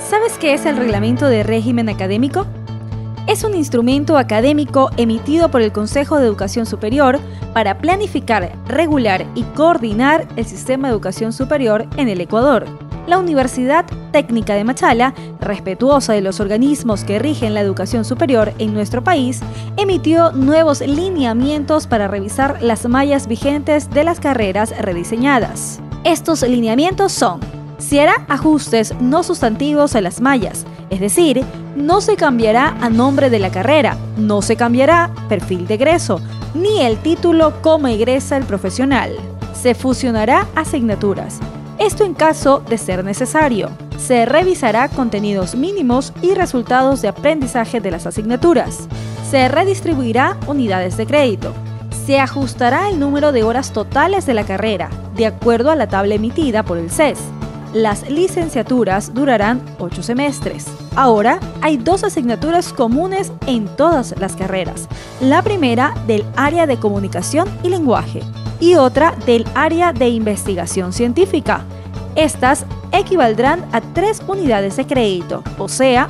¿Sabes qué es el Reglamento de Régimen Académico? Es un instrumento académico emitido por el Consejo de Educación Superior para planificar, regular y coordinar el sistema de educación superior en el Ecuador. La Universidad Técnica de Machala, respetuosa de los organismos que rigen la educación superior en nuestro país, emitió nuevos lineamientos para revisar las mallas vigentes de las carreras rediseñadas. Estos lineamientos son: se hará ajustes no sustantivos a las mallas, es decir, no se cambiará a nombre de la carrera, no se cambiará perfil de egreso, ni el título como egresa el profesional. Se fusionará asignaturas, esto en caso de ser necesario. Se revisará contenidos mínimos y resultados de aprendizaje de las asignaturas. Se redistribuirá unidades de crédito. Se ajustará el número de horas totales de la carrera, de acuerdo a la tabla emitida por el CES. Las licenciaturas durarán 8 semestres. Ahora hay 2 asignaturas comunes en todas las carreras. La primera del área de comunicación y lenguaje y otra del área de investigación científica. Estas equivaldrán a 3 unidades de crédito, o sea,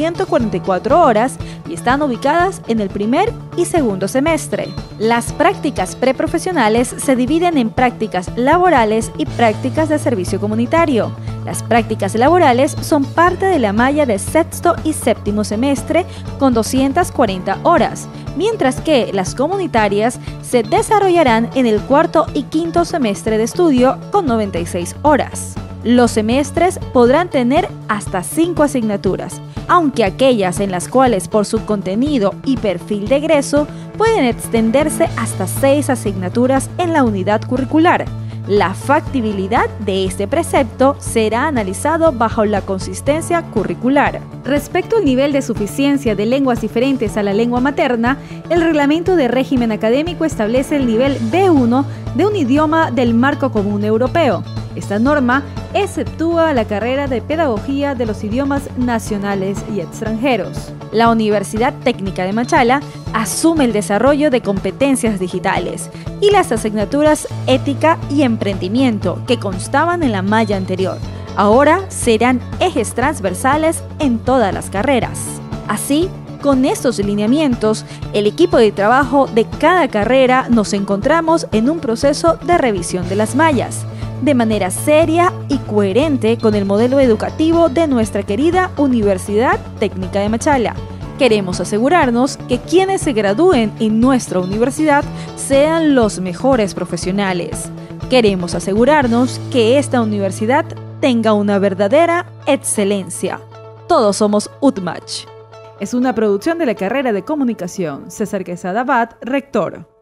144 horas, y están ubicadas en el primer y segundo semestre. Las prácticas preprofesionales se dividen en prácticas laborales y prácticas de servicio comunitario. Las prácticas laborales son parte de la malla de sexto y séptimo semestre con 240 horas, mientras que las comunitarias se desarrollarán en el cuarto y quinto semestre de estudio con 96 horas. Los semestres podrán tener hasta 5 asignaturas, aunque aquellas en las cuales por su contenido y perfil de egreso pueden extenderse hasta 6 asignaturas en la unidad curricular. La factibilidad de este precepto será analizado bajo la consistencia curricular. Respecto al nivel de suficiencia de lenguas diferentes a la lengua materna, el Reglamento de Régimen Académico establece el nivel B1 de un idioma del Marco Común Europeo. Esta norma exceptúa la carrera de Pedagogía de los Idiomas Nacionales y Extranjeros. La Universidad Técnica de Machala asume el desarrollo de competencias digitales y las asignaturas Ética y Emprendimiento que constaban en la malla anterior. Ahora serán ejes transversales en todas las carreras. Así, con estos lineamientos, el equipo de trabajo de cada carrera nos encontramos en un proceso de revisión de las mallas, de manera seria y coherente con el modelo educativo de nuestra querida Universidad Técnica de Machala. Queremos asegurarnos que quienes se gradúen en nuestra universidad sean los mejores profesionales. Queremos asegurarnos que esta universidad tenga una verdadera excelencia. Todos somos UTMACH. Es una producción de la carrera de Comunicación. César Quesada Abad, rector.